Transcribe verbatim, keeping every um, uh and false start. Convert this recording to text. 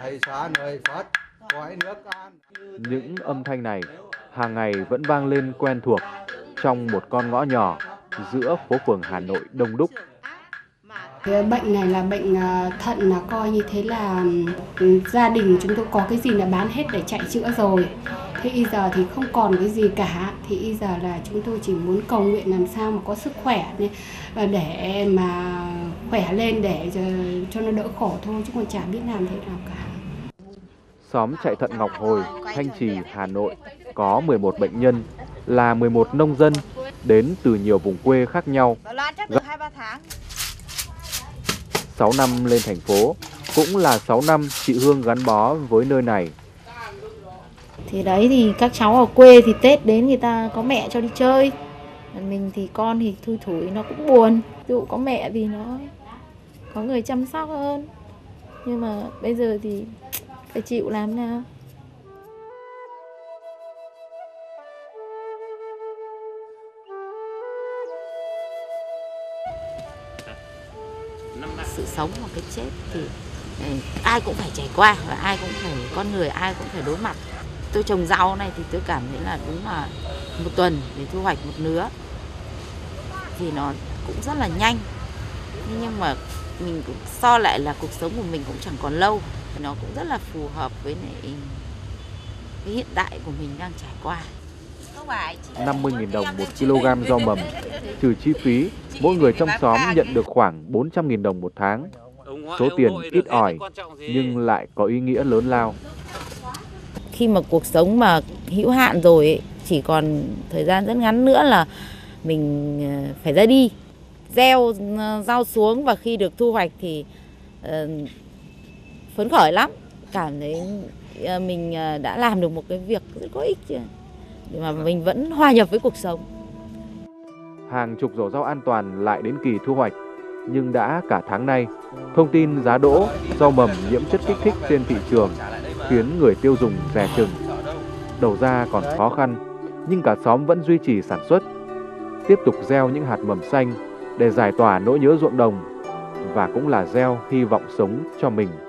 Thầy xá người Phật, cõi nước an. Những âm thanh này hàng ngày vẫn vang lên quen thuộc trong một con ngõ nhỏ giữa phố phường Hà Nội đông đúc. Cái bệnh này là bệnh thận, là coi như thế là gia đình chúng tôi có cái gì là bán hết để chạy chữa rồi. Thế bây giờ thì không còn cái gì cả, thì bây giờ là chúng tôi chỉ muốn cầu nguyện làm sao mà có sức khỏe để mà khỏe lên để cho nó đỡ khổ thôi, chứ còn chả biết làm thế nào cả. Xóm chạy thận Ngọc Hồi, Thanh Trì, Hà Nội có mười một bệnh nhân, là mười một nông dân đến từ nhiều vùng quê khác nhau. sáu năm lên thành phố, cũng là sáu năm chị Hương gắn bó với nơi này. Thì đấy thì các cháu ở quê thì Tết đến người ta có mẹ cho đi chơi. Mình thì con thì thui thủi nó cũng buồn. Ví dụ có mẹ thì nó có người chăm sóc hơn. Nhưng mà bây giờ thì phải chịu làm nào. Sự sống và cái chết thì ai cũng phải trải qua, và ai cũng phải, con người ai cũng phải đối mặt. Tôi trồng rau này thì tôi cảm thấy là đúng là một tuần để thu hoạch một nứa thì nó cũng rất là nhanh. Nhưng mà mình cũng so lại là cuộc sống của mình cũng chẳng còn lâu, thì nó cũng rất là phù hợp với lại cái hiện tại của mình đang trải qua. năm mươi nghìn đồng một kg rau mầm, trừ chi phí, mỗi người trong xóm nhận được khoảng bốn trăm nghìn đồng một tháng. Số tiền ít ỏi nhưng lại có ý nghĩa lớn lao. Khi mà cuộc sống mà hữu hạn rồi ấy, chỉ còn thời gian rất ngắn nữa là mình phải ra đi gieo rau xuống, và khi được thu hoạch thì uh, phấn khởi lắm, cảm thấy uh, mình đã làm được một cái việc rất có ích để mà mình vẫn hòa nhập với cuộc sống. Hàng chục rổ rau an toàn lại đến kỳ thu hoạch, nhưng đã cả tháng nay, thông tin giá đỗ, rau mầm nhiễm chất kích thích trên thị trường khiến người tiêu dùng dè chừng. Đầu ra còn khó khăn, nhưng cả xóm vẫn duy trì sản xuất, tiếp tục gieo những hạt mầm xanh để giải tỏa nỗi nhớ ruộng đồng, và cũng là gieo hy vọng sống cho mình.